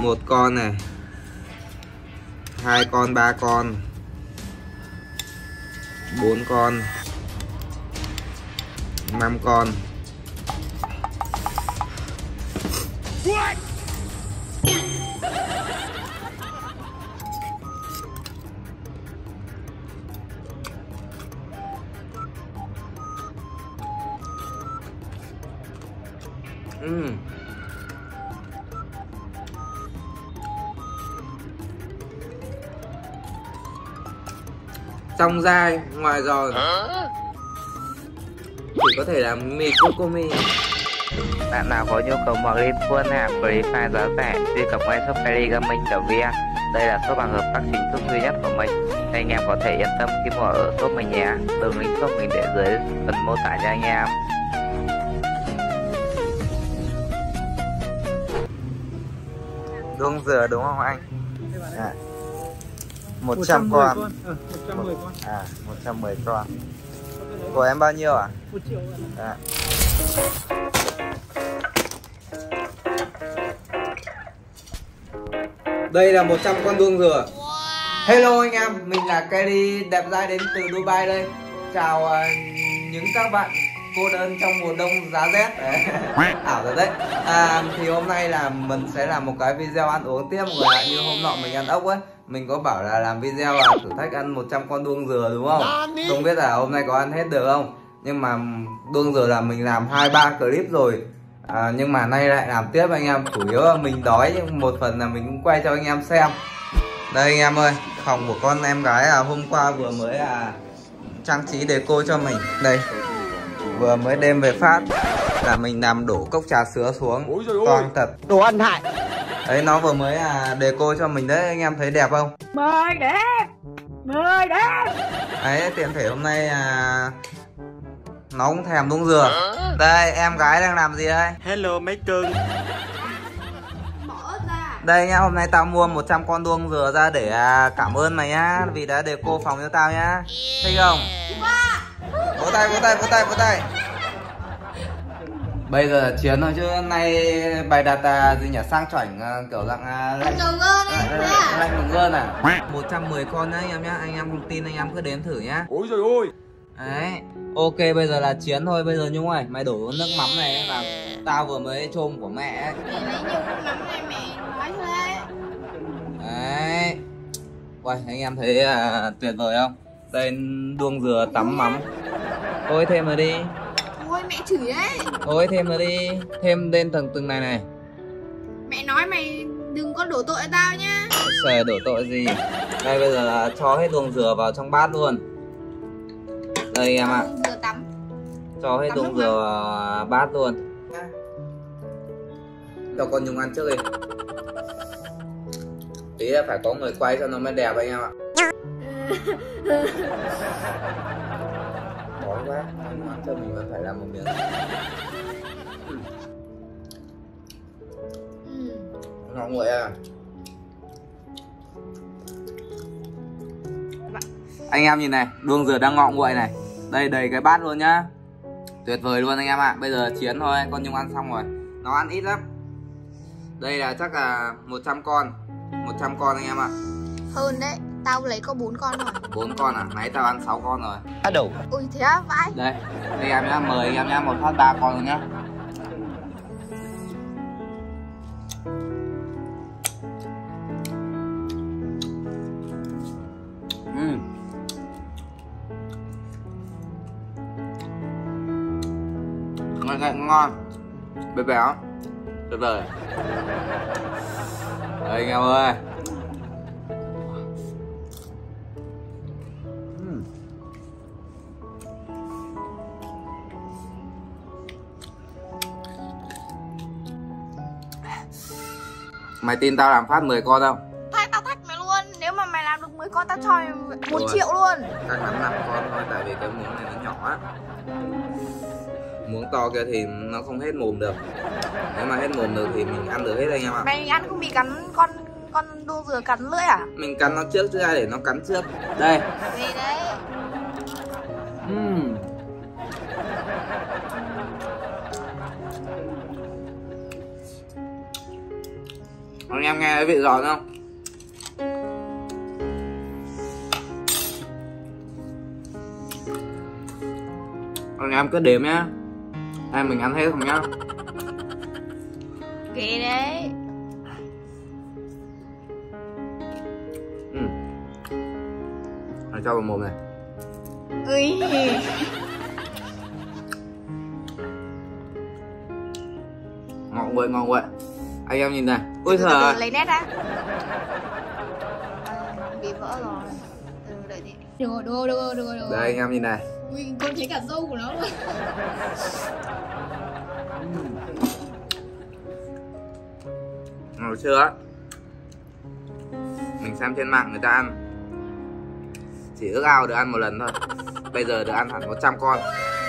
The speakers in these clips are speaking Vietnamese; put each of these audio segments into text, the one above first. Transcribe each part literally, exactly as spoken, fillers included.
Một con này, hai con, ba con, bốn con, năm con. What? Uhm. Trong dai, ngoài giòn. Chỉ có thể là mì Cocomi. Bạn nào có nhu cầu mở game full hàng Free Fire giá rẻ, truy cập ngay shop Ferry Gaming chấm vn. Đây là shop hàng hợp tác chính thức duy nhất của mình. Anh em có thể yên tâm khi mua ở shop mình nhé. Đường link shop mình để dưới phần mô tả nha anh em. Đuông dừa đúng không anh? À, một trăm con. con. À, một trăm mười con. À, một trăm mười con. Của em bao nhiêu à? một triệu ạ. À. Đây là một trăm con đuông dừa. Hello anh em, mình là Kelly đẹp trai đến từ Dubai đây. Chào uh, những các bạn cô đơn trong mùa đông giá rét. Ảo rồi đấy. À, thì hôm nay là mình sẽ làm một cái video ăn uống tiếp mọi người ạ. Như hôm nọ mình ăn ốc ấy, mình có bảo là làm video là thử thách ăn một trăm con đuông dừa đúng không? Không biết là hôm nay có ăn hết được không? Nhưng mà đuông dừa là mình làm hai ba clip rồi. À, nhưng mà nay lại làm tiếp anh em. Chủ yếu là mình đói, nhưng một phần là mình cũng quay cho anh em xem. Đây anh em ơi, phòng của con em gái là hôm qua vừa mới là trang trí deco cho mình. Đây, vừa mới đem về phát là mình làm đổ cốc trà sữa xuống. Toàn thật. Đồ ăn hại. Đấy, nó vừa mới là deco cho mình đấy, anh em thấy đẹp không? Mời đẹp. Mời đẹp. Đấy, tiện thể hôm nay à, nó cũng thèm đuông dừa. Đây, em gái đang làm gì đây? Hello mấy cưng. Đây anh em, hôm nay tao mua một trăm con đuông dừa ra để à, cảm ơn mày nhá, vì đã deco phòng cho tao nhá. Thích không? Vỗ tay, vỗ tay, vỗ tay, vỗ tay. Bây giờ là chiến thôi chứ nay bày đặt à, gì nhỉ, sang chảnh à, kiểu dạng à, lạnh lạnh mừng ơn à. Một trăm mười con đấy anh em nhá, anh em không tin anh em cứ đếm thử nhá. Ôi trời ơi. Đấy, ok bây giờ là chiến thôi. Bây giờ Nhung ơi, mày đổ nước mắm này là tao vừa mới trôm của mẹ ấy. Mẹ lấy nhiều nước mắm này mẹ nói thế. Đấy. Uầy, anh em thấy à, tuyệt vời không? Đây đuông dừa tắm mắm. Thôi thêm rồi đi. Ôi mẹ chửi đấy. Thôi thêm rồi đi. Thêm lên từng từng này này. Mẹ nói mày đừng có đổ tội cho tao nhá. Xề đổ tội gì. Đây bây giờ là cho hết đuông dừa vào trong bát luôn. Đây em ạ. Dừa tắm. Cho hết đuông dừa vào bát luôn. Cho con Nhung ăn trước đi. Tí là phải có người quay cho nó mới đẹp anh em ạ. Đói quá, ăn ăn cho mình vẫn phải làm một miếng. Ừ. Ngon nguội à. Anh em nhìn này, đuông dừa đang ngọ nguội này. Đây đầy cái bát luôn nhá. Tuyệt vời luôn anh em ạ. Bây giờ chiến thôi, con Nhung ăn xong rồi. Nó ăn ít lắm. Đây là chắc là một trăm con. một trăm con anh em ạ. Hơn đấy, tao lấy có bốn con rồi. bốn con à? Nãy tao ăn sáu con rồi. Đã đủ. Ui thế á, vãi. Đây, đây em nhá, mời anh em nhá, một phát ba con rồi nhá. Uhm. Ngon ngon ngon. Béo béo. Tuyệt vời. Đây anh em ơi. Uhm. Mày tin tao làm phát mười con không? Thôi tao thách mày luôn. Nếu mà mày làm được mười con tao cho mày một triệu luôn. Chắc lắm năm con thôi, tại vì cái muỗng này nó nhỏ á. Muỗng to kia thì nó không hết mồm được. Nếu mà hết mồm được thì mình ăn được hết anh em ạ. Mày ăn không bị cắn con con đuông dừa cắn lưỡi à? Mình cắn nó trước chứ ai để nó cắn trước. Đây. Gì đấy? Uhm. Anh em nghe cái vị giòn không? Anh em cứ đếm nhá. Em mình ăn hết không nhá? Kệ đấy. Ừ. Rồi cho vào mồm này. Ui. Ngon quá, ngon quá. Anh em nhìn này. Ôi Từ từ trời. lấy nét đã. Bị vỡ rồi. Ừ, đợi đi. Được rồi, được rồi, được rồi, được rồi. Đây anh em nhìn này. Ui, con thấy cả râu của nó luôn. Ngon chưa? Mình xem trên mạng người ta ăn chỉ ước ao được ăn một lần thôi. Bây giờ được ăn hẳn một trăm con.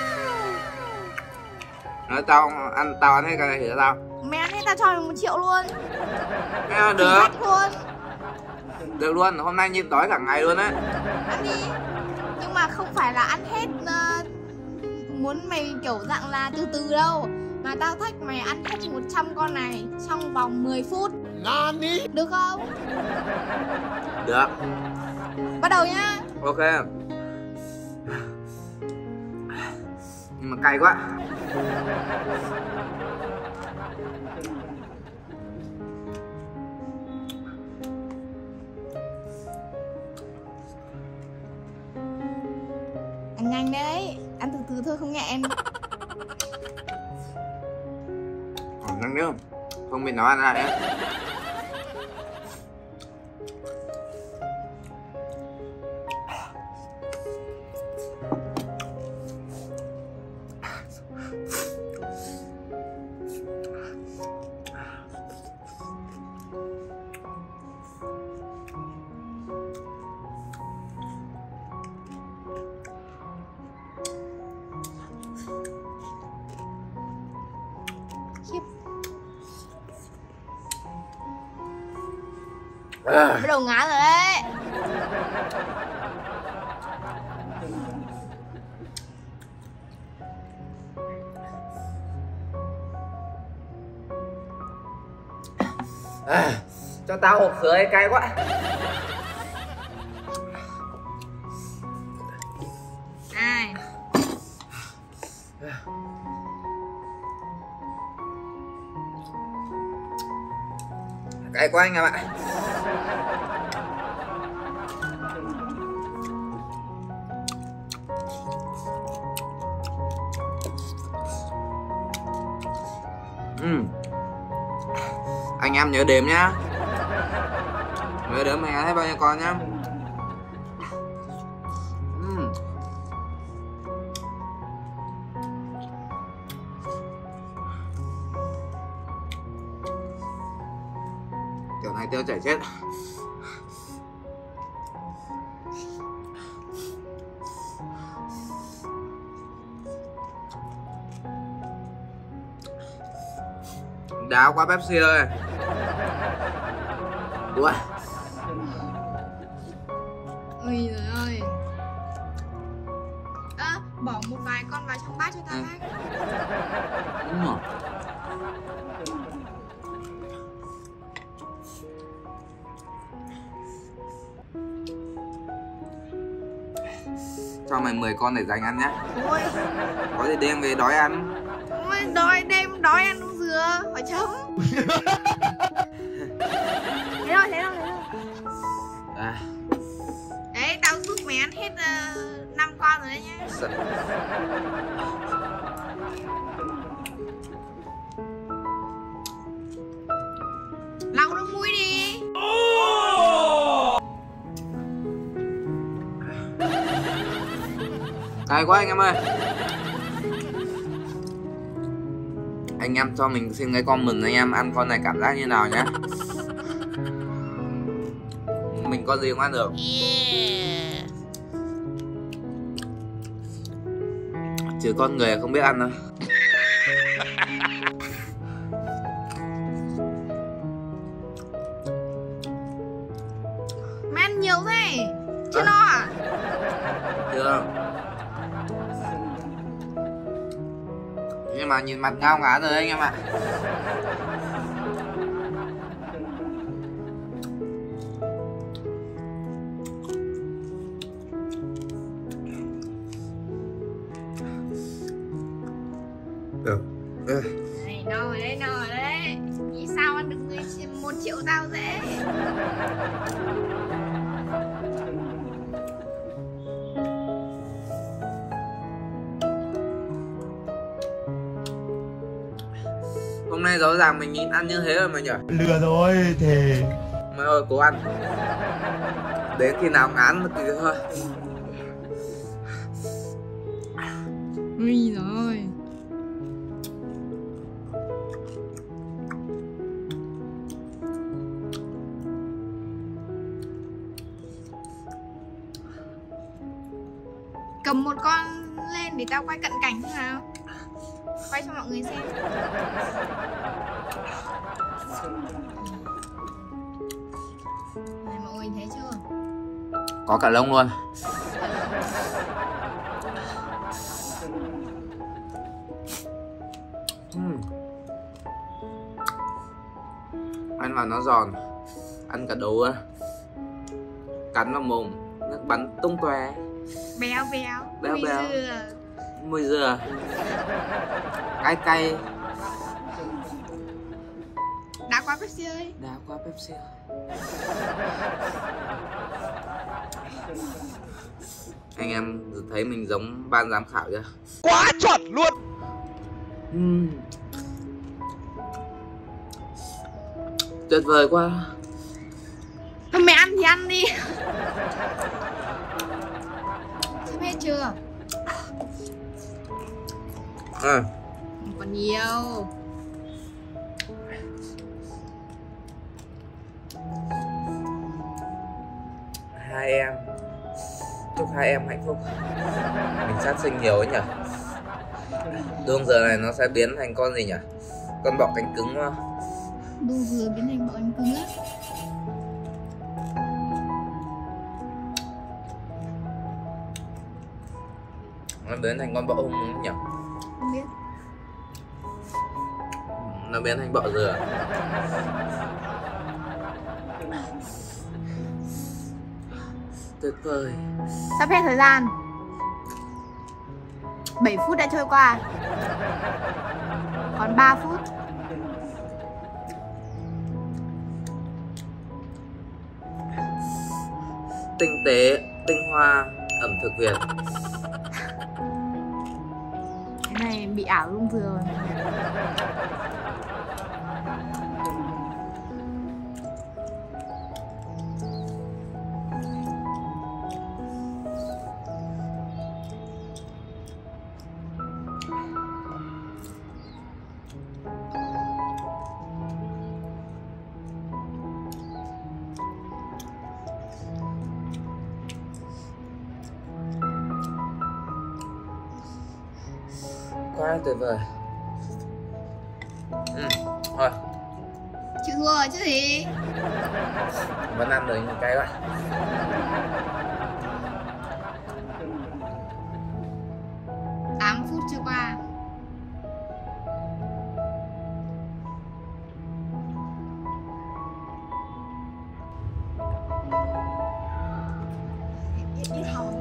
Nói tao ăn tao ăn hết cái này thì sao? Mày ăn hết tao cho mày một triệu luôn. Nghe được. Thử thách luôn. Được luôn, hôm nay nhịn đói cả ngày luôn á. Ăn đi. Nhưng mà không phải là ăn hết uh, muốn mày kiểu dạng là từ từ đâu. Mà tao thách mày ăn hết một trăm con này trong vòng mười phút. Được không? Được. Bắt đầu nhá. Ok. Nhưng mà cay quá. Ăn nhanh đấy. Ăn từ từ thôi không nghẹn. Còn nhanh nữa. Không biết nấu ăn lại á. À. Bắt đầu ngán rồi đấy. À, cho tao hộp sữa ấy, cay quá. Ai. Cay quá anh em ạ. Uhm. Anh em nhớ đếm nhá. Nhớ đếm mày ăn hết bao nhiêu con nhá. Uhm. Kiểu này tiêu chảy chết. Đáo quá Pepsi ơi. Ui. Ôi giời ơi. À, bỏ một vài con vào trong bát cho tao khác. Đúng rồi. Cho mày mười con để dành ăn nhá. Ôi. Có gì đem về đói ăn. Ôi, đói đêm đói ăn uống dừa, phải chấm. Thế rồi, thế rồi, thế rồi. À. Đấy, tao giúp mày ăn hết uh, năm con rồi đấy nhá. Sợ. Lau nước mũi đi. Cay quá anh em ơi. Anh em cho mình xin cái comment anh em ăn con này cảm giác như nào nhé. Mình con gì cũng ăn được. Yeah. Chứ con người không biết ăn đâu. Mày ăn nhiều thế. Chưa no à? Chưa. Nhưng mà nhìn mặt ngao ngán rồi anh em ạ. Ừ. Này, no rồi đấy, no rồi đấy. Nghĩ sao ăn được một triệu tao dễ. Hôm nay rõ ràng mình nhịn ăn như thế rồi mà nhỉ. Lừa rồi thề. Mày ơi cố ăn. Đến khi nào ngán thì thôi. Ui rồi. Cầm một con lên để tao quay cận cảnh thế nào. Quay cho mọi người xem. Này mọi người thấy chưa? Có cả lông luôn. uhm. Ăn vào nó giòn. Ăn cả đầu á. Cắn vào mồm nước bắn tung tóe. Béo béo. Béo Mùi béo. dừa. Mùi dừa. Cay cay. Đã quá Pepsi ơi. Đã quá Pepsi ơi. Anh em thấy mình giống ban giám khảo chưa? Quá chuẩn luôn. uhm. Tuyệt vời quá. Thôi mày ăn thì ăn đi. Sắp hết chưa? À. Còn nhiều. Hai em. Chúc hai em hạnh phúc. Mình sát sinh nhiều ấy nhỉ. Đương giờ này nó sẽ biến thành con gì nhỉ? Con bọ cánh cứng đúng không? Đu vừa biến thành bọ cánh cứng á. Nó biến thành con bọ hung đúng không nhỉ? Không biết. Nó biến thành bọ dừa. Tuyệt vời. Sắp hết thời gian. bảy phút đã trôi qua. Còn ba phút. Tinh tế, tinh hoa, ẩm thực Việt. Cái này bị ảo lung thừa rồi. Quá tuyệt vời. Ừ, thôi. Chịu thua rồi chứ gì. Vẫn ăn được những cái quá. tám phút chưa qua. Ít hầu.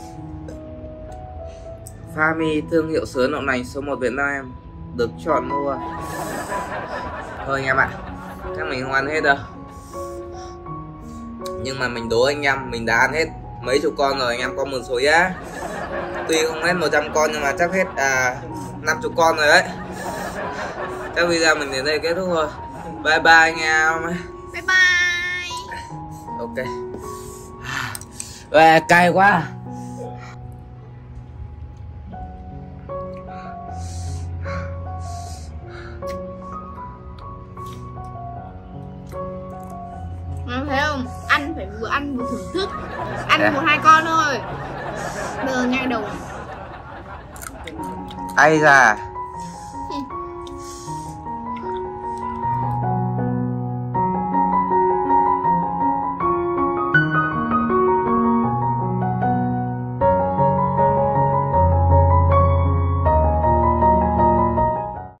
Fami, thương hiệu sứa đậu nành số một Việt Nam, được chọn mua. Thôi anh em ạ, chắc mình không ăn hết đâu. Nhưng mà mình đố anh em, mình đã ăn hết mấy chục con rồi, anh em có một số giá. Tuy không hết một trăm con nhưng mà chắc hết à, năm chục con rồi đấy. Chắc video mình đến đây kết thúc rồi. Bye bye anh em. Bye bye. Ok. Về cay quá. Em thấy không? Ăn phải vừa ăn vừa thưởng thức. Ăn Yeah. một hai con thôi. Bây giờ nhai đầu. Ai da.